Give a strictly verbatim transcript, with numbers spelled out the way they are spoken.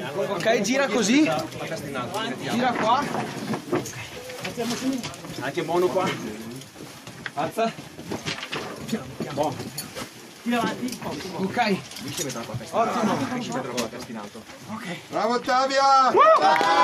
Ok, gira così. Gira qua. Anche buono qua. Alza. Buono. Tira avanti. Ok. Riesci a mettere la testa in alto. Ottimo. Riesci a mettere la testa in alto. Ok. Bravo Ottavia!